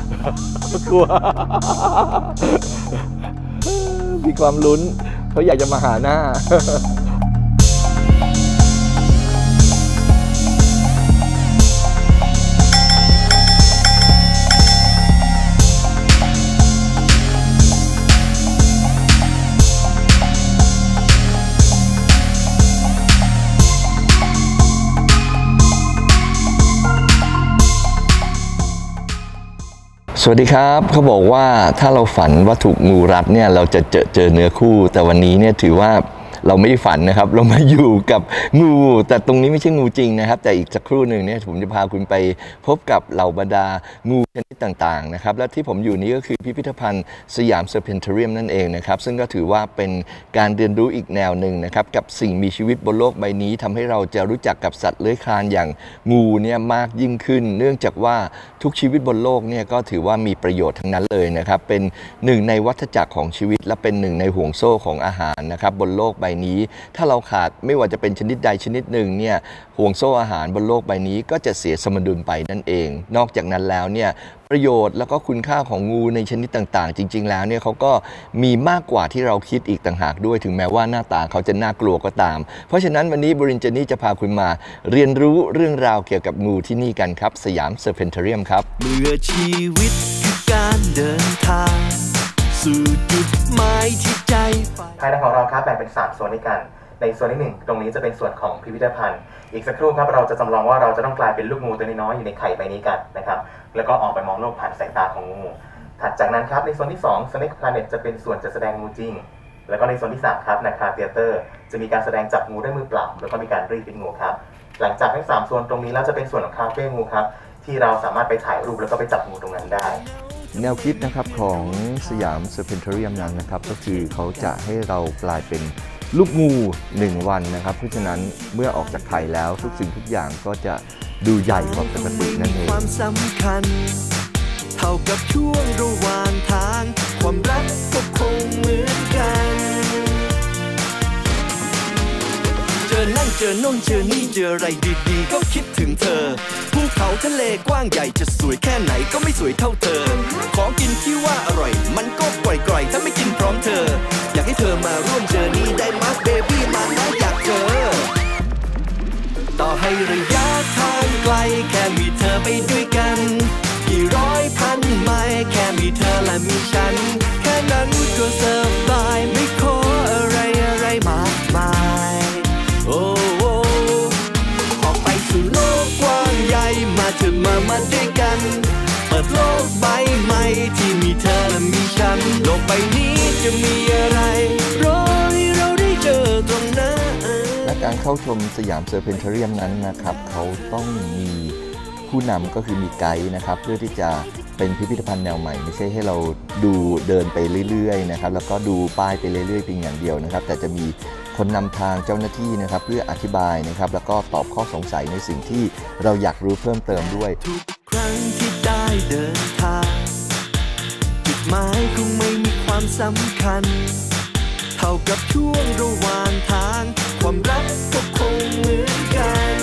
กลัวมีความลุ้นเขาอยากจะมาหาหน้าสวัสดีครับเขาบอกว่าถ้าเราฝันว่าถูกงูรัดเนี่ยเราจะเจอเนื้อคู่แต่วันนี้เนี่ยถือว่าเราไม่ได้ฝันนะครับเรามาอยู่กับงูแต่ตรงนี้ไม่ใช่งูจริงนะครับแต่อีกสักครู่หนึ่งเนี่ยผมจะพาคุณไปพบกับเหล่าบรรดางูชนิดต่างๆนะครับและที่ผมอยู่นี้ก็คือพิพิธภัณฑ์สยามเซอร์เพนเทเรียมนั่นเองนะครับซึ่งก็ถือว่าเป็นการเรียนรู้อีกแนวหนึ่งนะครับกับสิ่งมีชีวิตบนโลกใบนี้ทำให้เราจะรู้จักกับสัตว์เลื้อยคลานอย่างงูเนี่ยมากยิ่งขึ้นเนื่องจากว่าทุกชีวิตบนโลกเนี่ยก็ถือว่ามีประโยชน์ทั้งนั้นเลยนะครับเป็นหนึ่งในวัฏจักรของชีวิตและเป็นหนึ่งในห่วงโซ่ของอาหารนะครับบนโลกใบนี้ถ้าเราขาดไม่ว่าจะเป็นชนิดใดชนิดหนึ่งเนี่ยห่วงโซ่อาหารบนโลกใบนี้ก็จะเสียสมดุลไปนั่นเองนอกจากนั้นแล้วเนี่ยประโยชน์แล้วก็คุณค่าของงูในชนิดต่างๆจริงๆแล้วเนี่ยเขาก็มีมากกว่าที่เราคิดอีกต่างหากด้วยถึงแม้ว่าหน้าตาเขาจะน่ากลัวก็ตามเพราะฉะนั้นวันนี้บรินเจนี่จะพาคุณมาเรียนรู้เรื่องราวเกี่ยวกับงูที่นี่กันครับสยามเซอร์เพนเทเรียมครับเมื่อชีวิตคือการเดินทางสู่จุดหมายที่ใจภายในของเราครับแบ่งเป็น3โซนด้วยกันในโซนที่1ตรงนี้จะเป็นส่วนของพิพิธภัณฑ์อีกสักครู่ครับเราจะจำลองว่าเราจะต้องกลายเป็นลูกงูตัวน้อยๆอยู่ในไข่ใบนี้กันนะครับแล้วก็ออกไปมองโลกผ่านสายตาของงูถัดจากนั้นครับในโซนที่2 Snake Planet จะเป็นส่วนจัดแสดงงูจริงแล้วก็ในโซนที่3ครับนาคาเธียเตอร์จะมีการแสดงจับงูด้วยมือเปล่าแล้วก็มีการรีดพิษงูครับหลังจากทั้ง3โซนตรงนี้แล้วจะเป็นส่วนของคาเฟ่งูครับที่เราสามารถไปถ่ายรูปแล้วก็ไปจับงูตรงนั้นได้แนวคิดนะครับของสยามเซอร์เพนเทเรียมนั้นนะครับก็คือเขาจะให้เรากลายเป็นลูกงู1 วันนะครับเพราะฉะนั้นเมื่อออกจากไข่แล้วทุกสิ่งทุกอย่างก็จะดูใหญ่กว่าปกตินั่นเองความสำคัญเท่ากับช่วงระหว่างทางความรักก็คงเหมือนกันเจอนั่นเจอโน่นเจอนี่เจออะไรดีๆก็คิดถึงเธอภูเขาทะเลกว้างใหญ่จะสวยแค่ไหนก็ไม่สวยเท่าเธอของกินที่ว่าอร่อยมันก็กร่อยๆถ้าไม่กินพร้อมเธออยากให้เธอมาร่วมเจอนี่ได้มั้ยเบบี้มานะอยากเจอต่อให้ระยะทางไกลแค่มีเธอไปด้วยกันกี่ร้อยพันไมล์แค่มีเธอและมีฉันแค่นั้นก็สบายไม่ขออะไรมากมายโอ้ออกไปสู่โลกกว้างใหญ่มาเถอะมาด้วยกันเปิดโลกใบใหม่ที่มีเธอและมีฉันโลกใบนี้จะมีอะไรรอให้เราได้เจอตรงนั้นและการเข้าชมสยามเซอร์เพนเทเรียมนั้นนะครับเขาต้องมีผู้นำก็คือมีไกด์นะครับเพื่อที่จะเป็นพิพิธภัณฑ์แนวใหม่ไม่ใช่ให้เราดูเดินไปเรื่อยๆนะครับแล้วก็ดูป้ายไปเรื่อยๆเพียงอย่างเดียวนะครับแต่จะมีคนนำทางเจ้าหน้าที่นะครับเพื่ออธิบายนะครับแล้วก็ตอบข้อสงสัยในสิ่งที่เราอยากรู้เพิ่มเติมด้วยทุกครั้งที่ได้เดินทางจุดหมายคงไม่มีความสำคัญเท่ากับช่วงระหว่างทางความรักก็คงเหมือนกัน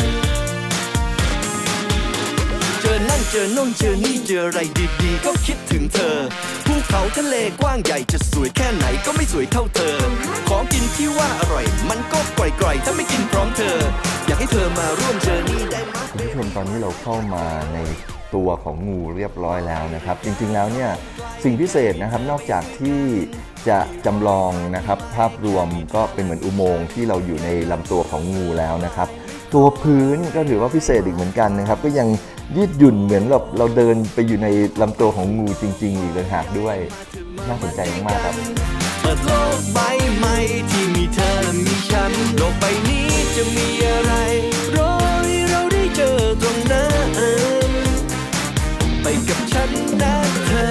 เจอนั่นเจอโน่นเจอนี่เจออะไรดีๆก็คิดถึงเธอภูเขาทะเลกว้างใหญ่จะสวยแค่ไหนก็ไม่สวยเท่าเธอของกินที่ว่าอร่อยมันก็กร่อยๆถ้าไม่กินพร้อมเธออยากให้เธอมาร่วมเจอนี่ได้มั้ยคุณผู้ชมตอนนี้เราเข้ามาในตัวของงูเรียบร้อยแล้วนะครับจริงๆแล้วเนี่ยสิ่งพิเศษนะครับนอกจากที่จะจำลองนะครับภาพรวมก็เป็นเหมือนอุโมงค์ที่เราอยู่ในลำตัวของงูแล้วนะครับตัวพื้นก็ถือว่าพิเศษอีกเหมือนกันนะครับก็ยังยืดหยุ่นเหมือนเราเดินไปอยู่ในลำตัวของงูจริงๆอีกต่างหากด้วยน่าสนใจมากๆครับเปิดโลกใบใหม่ที่มีเธอและมีฉันโลกใบนี้จะมีอะไรรอให้เราได้เจอตรงนั้นไปกับฉันนะเธอ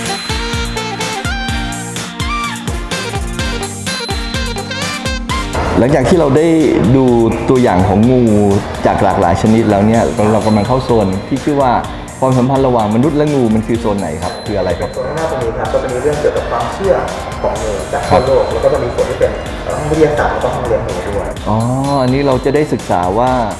หลังจากที่เราได้ดูตัวอย่างของงูจากหลากหลายชนิดแล้วเนี่ยเรากำลังเข้าโซนที่ชื่อว่าความสัมพันธ์ระหว่างมนุษย์และงูมันคือโซนไหนครับคืออะไรครับโซนหน้าตรงนี้ครับก็จะมีเรื่องเกี่ยวกับความเชื่อของงูจากทั่วโลกแล้วก็จะมีส่วนที่เป็นห้องวิทยาศาสตร์แล้วก็ห้องเลี้ยงงูด้วยอ๋ออันนี้เราจะได้ศึกษาว่า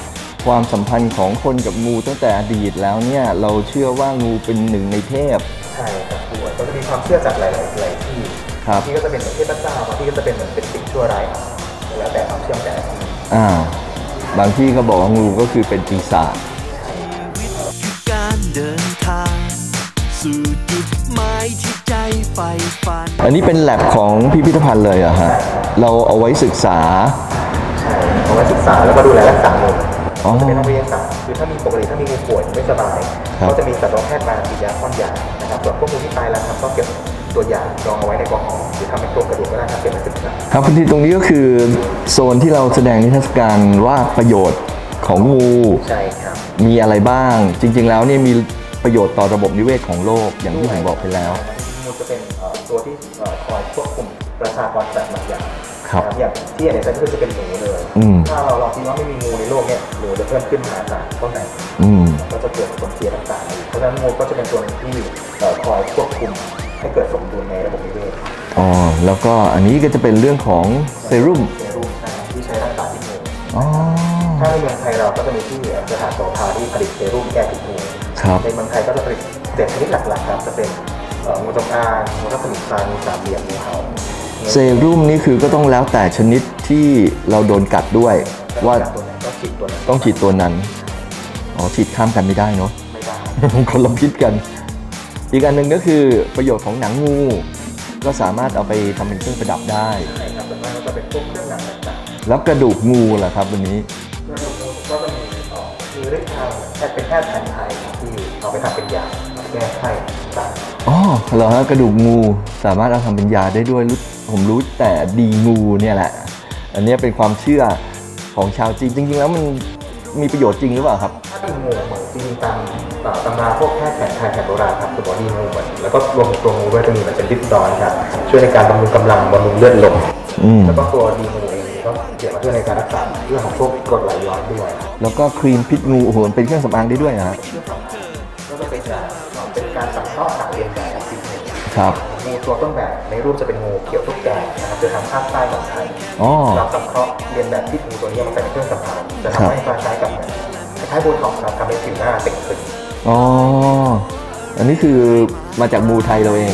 ความสัมพันธ์ของคนกับงูตั้งแต่อดีตแล้วเนี่ยเราเชื่อว่างูเป็นหนึ่งในเทพใช่ครับครูก็จะมีความเชื่อจากหลายๆที่ที่ก็จะเป็นเหมือนเทพเจ้าบางที่ก็จะเป็นเหมือนเป็นสิ่งชั่วร้ายแล้วแต่ความเชื่อแต่ละที่บางที่ก็บอกว่างูก็คือเป็นปีศาจการเดินทางสู่จุดหมายที่ใจใฝ่ฝันอันนี้เป็นแลบของพิพิธภัณฑ์เลยเหรอฮะเราเอาไว้ศึกษาใช่เอาไว้ศึกษาแล้วก็ดูแลรักษางูจะเป็นนักวิทยาศาสตร์คือถ้ามีปกติถ้ามีงูป่วยไม่สบายก็จะมีสัตวแพทย์มาฉีดยาพ่นยานะครับส่วนพวกงูที่ตายแล้วครับก็เก็บตัวอย่างดองเอาไว้ในกล่องหรือทำเป็นโครงกระดูกก็ได้ครับเก็บไว้ศึกษาครับพื้นที่ตรงนี้ก็คือโซนที่เราแสดงนิทรรศการว่าประโยชน์ของงูใช่ครับมีอะไรบ้างจริงๆแล้วนี่มีประโยชน์ต่อระบบนิเวศของโลกอย่างที่ผมบอกไปแล้วงูจะเป็นตัวที่คอยควบคุมประชากรสัตว์บางอย่างครับอย่างที่เห็นในไซต์ก็จะเป็นหนูเลยถ้าเราคิดว่าไม่มีงูในโลกเนี่ยหนูจะเพิ่มขึ้นมหาศาลเพราะไหนก็จะเกิดผลเสียต่างๆเพราะฉะนั้นงูก็จะเป็นตัวที่คอยควบคุมให้เกิดสมดุลในระบบนิเวศแล้วก็อันนี้ก็จะเป็นเรื่องของเซรุ่มที่ใช้รักษาพิษงูถ้าในเมืองไทยเราก็จะมีที่สถานโสภาที่ผลิตเซรุ่มแก้พิษงูในเมืองไทยก็จะผลิต7ชนิดหลักๆครับจะเป็นงูจงอางงูทับทิมทรายงูสามเหลี่ยมงูเห่าเซรุ่มนี่คือก็ต้องแล้วแต่ชนิดที่เราโดนกัดด้วยว่าต้องฉีดตัวนั้นฉีดข้ามกันไม่ได้เนาะไม่ได้คนละพิษกันอีกอันหนึ่งก็คือประโยชน์ของหนังงูก็สามารถเอาไปทำเป็นเครื่องประดับได้ใช่ครับแต่ว่าก็เป็นพวกเครื่องหนังต่างๆแล้วกระดูกงูล่ะครับวันนี้กระดูกงูก็จะมีฤทธิ์ทางเป็นแพทย์แผนไทยที่เอาไปทำเป็นยาแก้ไข้ต่างเหรอฮะกระดูกงูสามารถเอาทำเป็นยาได้ด้วยผมรู้แต่ดีงูเนี่ยแหละอันนี้เป็นความเชื่อของชาวจีนจริงๆแล้วมันมีประโยชน์จริงหรือเปล่าครับถ้าดีงูเหมือนจริงๆตามตำราพวกแพทย์แผนไทยแผนโบราณครับคุณหมอดีงูเหมือนแล้วก็รวมตัวงูด้วยจะมีมันเป็นลิปดอนครับช่วยในการบำรุงกำลังบำรุงเลือดลมแล้วก็ตัวดีงูเองก็เกี่ยวกับเรื่องในการรักษาเรื่องของพวกกรดไหลย้อนด้วยแล้วก็ครีมพิษงูโอ้โหเป็นเครื่องสำอางได้ด้วยนะก็จะเป็นการสังเคราะห์หาเรียนแบบพิษงูครับงูตัวต้นแบบในรูปจะเป็นงูเขียวทุกแก่นะครับจะทำภาคใต้ของไทยเราสังเคราะห์เรียนแบบพิษงูตัวนี้มาใส่ในเครื่องสำอางจะทำให้คล้ายๆกับคล้ายๆโบท็อกซ์ครับทำให้ผิวหน้าเต่งขึ้นอันนี้คือมาจากงูไทยเราเอง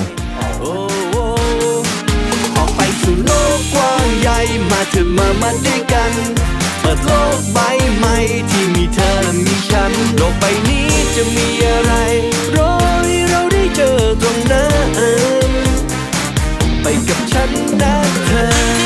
ออกไปสู่โลกกว้างใหญ่มาเถอะมาด้วยกันเปิดโลกใบใหม่ที่มีเธอมีฉันโลกใบนี้จะมีอะไรรอให้เราได้เจอตรงนั้นไปกับฉันนะเธอ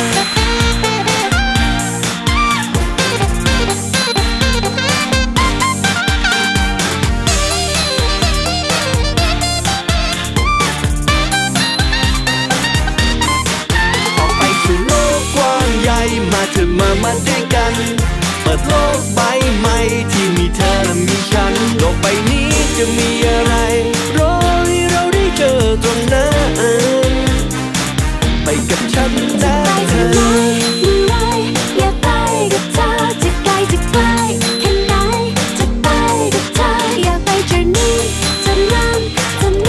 มาเถอะมาด้วยกันเปิดโลกใบใหม่ที่มีเธอมีฉันโลกใบนี้จะมีอะไรรอให้เราได้เจอตรงนั้นไปกับฉันนะเธออยากไปกับเธอจะไกลจะไกลแค่ไหนจะไปกับเธออยากไปจากนี้จะนั่งกับเธ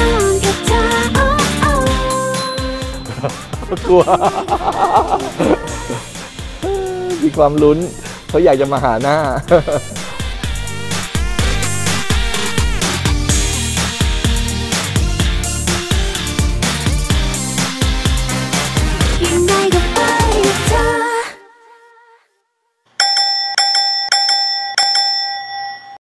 อกลัวมีความลุ้นเขาอยากจะมาหาหน้า